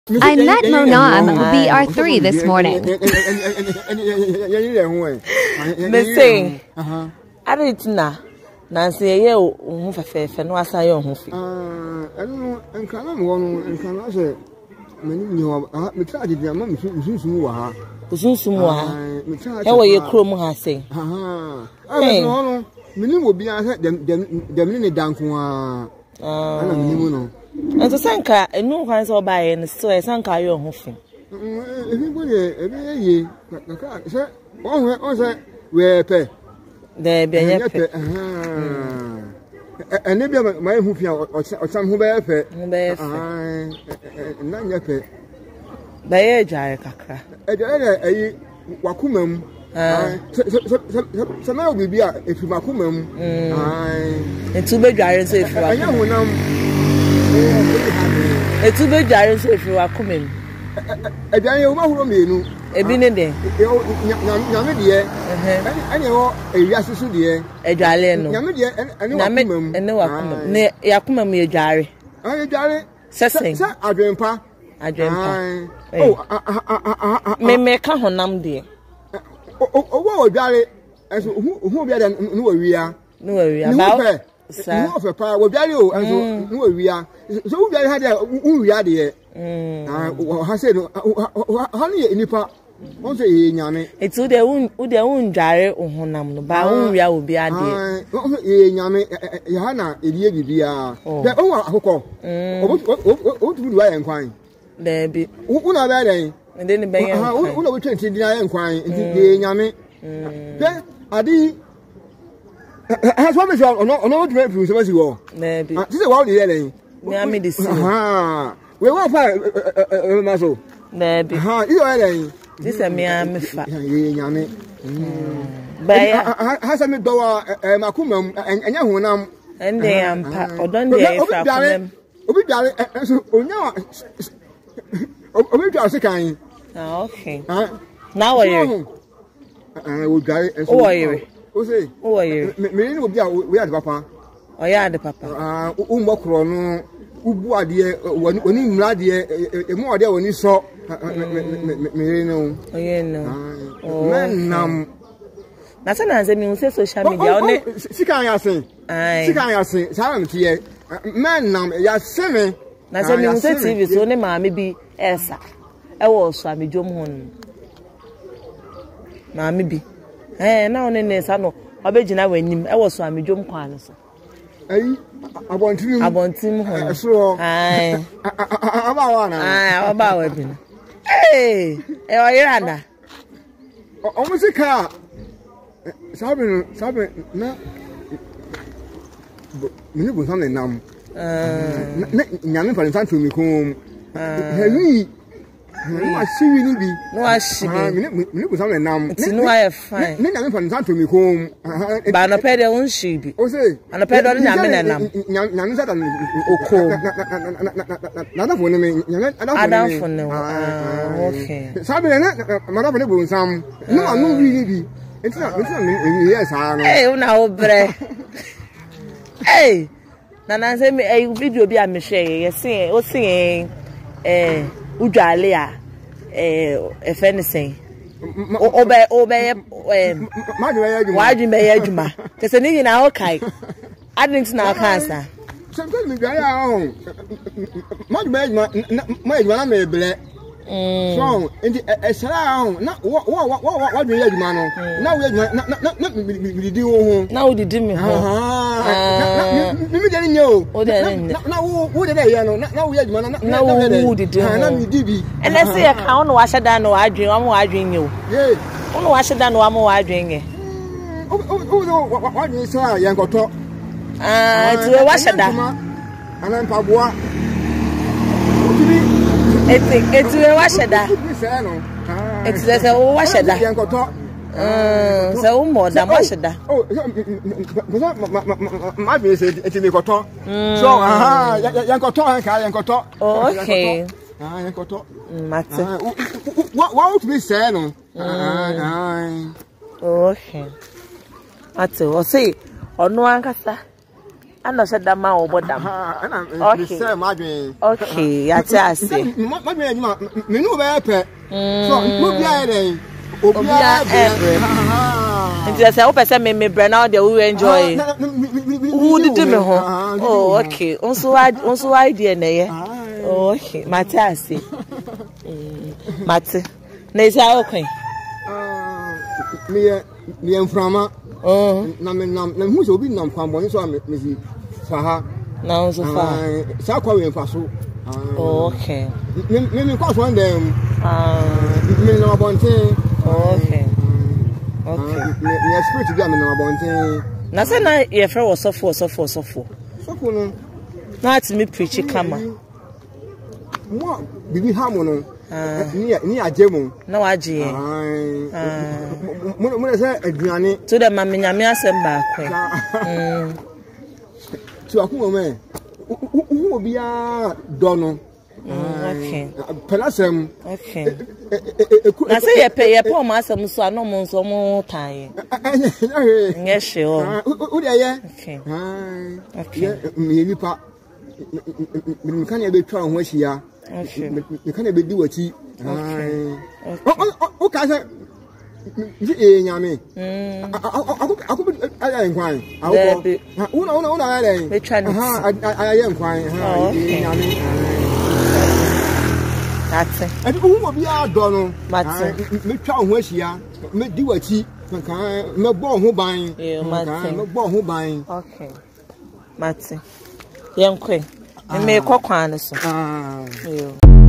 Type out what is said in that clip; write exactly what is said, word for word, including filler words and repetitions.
I met Monam B R three this morning. Missing. I didn't know. Nancy, you won't have no as I own. I don't know, and can I one and can I say, many of me tried your mammy Susumua. Susumua. How are you, Chrome has say? Ah, I don't know. Many will be ahead them the minute down to a. And to Sanka, and no one's all by and so I sank our own hoofing. Everybody, every year, sir, all that we're pay. There be a pay. And maybe my hoofy or some who bear pay. None yet pay. By a jayaka. A Wakumum. So now we be a if you Wakumum. And two big giants if you are. It's too big giants if you are coming. A giant woman, you a binning day. Yamidia, and you are a Yasudia, a Jalian, Yamidia, and Yamim, and no Yakumam, Yakumam, me a jari. I jari, Sessing, I dream pa, I dream. Oh, may make a honam dear. Oh, jari, as who be than who we are, no, we are about. No of a power will value and so we are. So we had who we are there. I said, honey, in the part. Won't say, Yammy. It's who their own, who their own jare or honam, but whom we will be at the Yammy, Yana, idiot, be a. The owner who call. What would I inquire? There be who are there, and then the bank. Who will change the inquiry into the Yammy? Then I did. Has one is on no dream from some you all. Maybe. This is what the other. Me, I made this. Ah, we won't find muscle. Maybe. Ha, you are this is me, I'm a fat. But has a door, Macumum, and Yahunam, and they am or don't they? Obi Darling, oh no. Obi Darling. Okay. Now are you? I will die. Oh, are you? Who say? Who are you? Me will be we are the papa. Oh, yeah, the papa. Ah, Umbokro, no, Ubua, dear, when you mad, dear, a more there when you saw me. No, oh, yeah, no. Man, nam. That's an answer. Me say social media. She can't say. Aye. She can't say. Silent here. Man, nam. Ya semi. That's a me say T V. So ne ma me bi Elsa. I was so me jom hon. Ma me bi. Eh, now on the Sano, Abegina when I was so jump quan. Eh, I want him, I want him. So, I about about it. Hey, Ayana. Almost a car. Sabin, Sabin, no. You was on the num. Yamin for the time to me home. No, I see you be. No, I see you was on the num. No, I have fine. Then from time to me home. But no pay their own sheep. Oh, say, and a pair of Yamin and Yamin said, none of women. I don't for no. Okay. Sabin, Madame Bull, some. No, I won't really be. It's not, it's not, yes, I know. Hey, now, bre. Hey, Nana send me a video be a Michelle. You see, or singing, eh. Ujalia, eh, if anything. Obey, obey, why do you may edge? There's a nigga in our kite. I didn't know cancer. Sometimes I own. Much bad, my mammy black. So, a salon, not what, what, what, what, do you man? Now we're not do. Now the dimmy. Ah, you didn't know. Oh, then, now, who did I know? Now we had one. Now, who did you? And let's say I can't wash it down or I drink. I'm watching you. Yeah, only wash it down or I'm watching it. Oh, what do you say? Young got talk. Ah, to wash it down. And I'm Pabua. It's a washer that. It's a washer that. So more than washer that. Oh, my business it's in the cotton. So, ah, Yankoto and Yankoto. Okay. Ah, Yankoto. Matter. What would be said? Okay. Matter, or say, or no one casta. I know said that man over them. Okay. Okay, that's I say. Me no be pet. So, no be there. Obia and just say, "Oh, me me brand out there, we enjoy." Who did me home? Oh, okay. Also, I also idea na. Oh, okay. Mate, I see. Mate, na is okay. Me me enframa. Oh, na me na na hu so bi nam kwambo so me me fa ha. Na so fa. Sa kwa we mfa so. Okay. Me me kwa so ndem. Ah, me na bonten. Okay. Okay. Me spirit ga me na bonten. Na say na ye frɛ wo sofo sofo sofo. Sofo no. Na ati me preach kama. Mo bibi ha mo no. Ni ni agemu. Na waje. Ah. Mo mo say aduane. To the ma nyame asem ba kwen. Mm. So akuma me. Wo bia do no. Okay. Pelasem. Okay. Na say ye pe ye pe o ma asem so ano mo so mo tan. Nye hwe o. Wo de ye. Okay. Ah. Okay. Me nipa. Me kan ye betwa ho ahia. Okay. Me kan ye bedi wachi. Okay. O ka say ji e nyame. Mm. Ako ako ayi nkwan. Ako. Una una una ayi. Betwa ni. Ha ayi nkwan. Ha nyame. That's it. And who will be our donor? Me try ho ahia. Me di wachi. Kan me bo ho ban. Me bo ho ban. Okay. Mate. Yen kwen. Me me kwakwan so. Ah. Yo.